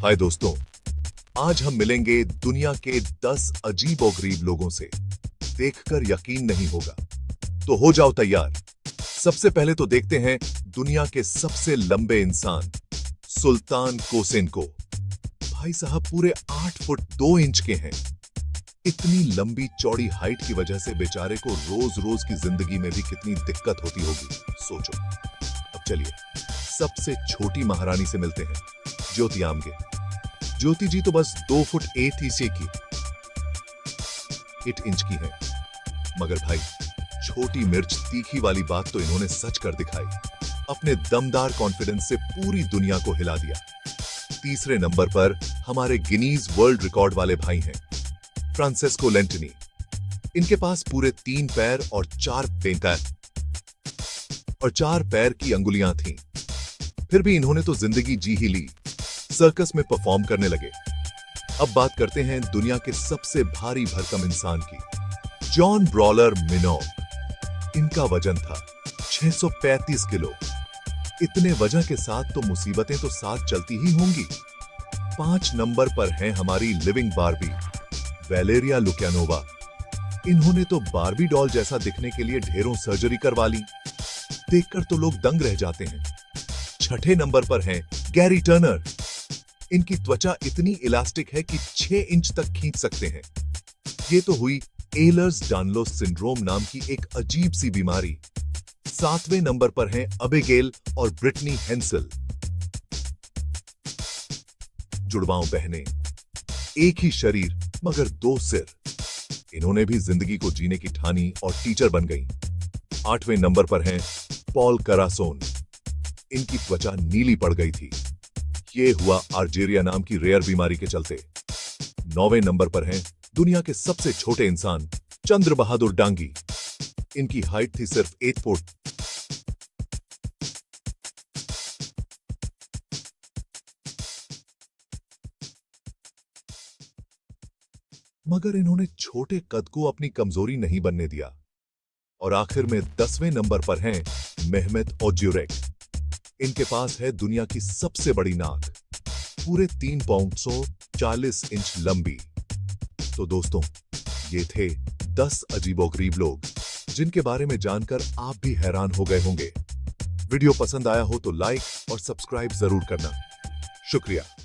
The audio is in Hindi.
हाय दोस्तों, आज हम मिलेंगे दुनिया के 10 अजीब और गरीब लोगों से। देखकर यकीन नहीं होगा, तो हो जाओ तैयार। सबसे पहले तो देखते हैं दुनिया के सबसे लंबे इंसान, सुल्तान कोसेन को। भाई साहब पूरे 8 फुट 2 इंच के हैं। इतनी लंबी चौड़ी हाइट की वजह से बेचारे को रोज रोज की जिंदगी में भी कितनी दिक्कत होती होगी, सोचो। अब चलिए सबसे छोटी महारानी से मिलते हैं, ज्योति आमगे। ज्योति जी तो बस 2 फुट 8 इंच की है, मगर भाई छोटी मिर्च तीखी वाली बात तो इन्होंने सच कर दिखाई। अपने दमदार कॉन्फिडेंस से पूरी दुनिया को हिला दिया। तीसरे नंबर पर हमारे गिनीज वर्ल्ड रिकॉर्ड वाले भाई हैं, फ्रांसेस्को लेंटिनी। इनके पास पूरे 3 पैर और 4 पैर की अंगुलियां थीं। फिर भी इन्होंने तो जिंदगी जी ही ली, सर्कस में परफॉर्म करने लगे। अब बात करते हैं दुनिया के सबसे भारी भरकम इंसान की, जॉन ब्रॉलर मिनोग। इनका वजन था 635 किलो। इतने वजन के साथ तो मुसीबतें तो साथ चलती ही होंगी। 5 नंबर पर हैं हमारी लिविंग बार्बी, वैलेरिया लुक्यानोवा। इन्होंने तो बार्बी डॉल जैसा दिखने के लिए ढेरों सर्जरी करवा ली। देखकर तो लोग दंग रह जाते हैं। 6ठे नंबर पर हैं गैरी टर्नर। इनकी त्वचा इतनी इलास्टिक है कि 6 इंच तक खींच सकते हैं। ये तो हुई एलर्स-डानलोस सिंड्रोम नाम की एक अजीब सी बीमारी। 7वें नंबर पर हैं अबिगेल और ब्रिटनी हेंसल, जुड़वाओं बहनें, एक ही शरीर मगर 2 सिर। इन्होंने भी जिंदगी को जीने की ठानी और टीचर बन गईं। 8वें नंबर पर हैं पॉल करासोन। इनकी त्वचा नीली पड़ गई थी। ये हुआ अर्जेरिया नाम की रेयर बीमारी के चलते। 9वें नंबर पर हैं दुनिया के सबसे छोटे इंसान, चंद्र बहादुर डांगी। इनकी हाइट थी सिर्फ 8 फुट। मगर इन्होंने छोटे कद को अपनी कमजोरी नहीं बनने दिया। और आखिर में 10वें नंबर पर हैं मेहमेत ओज्युरेक। इनके पास है दुनिया की सबसे बड़ी नाक, पूरे 3 पाउंड 140 इंच लंबी। तो दोस्तों, ये थे 10 अजीबोगरीब लोग जिनके बारे में जानकर आप भी हैरान हो गए होंगे। वीडियो पसंद आया हो तो लाइक और सब्सक्राइब जरूर करना। शुक्रिया।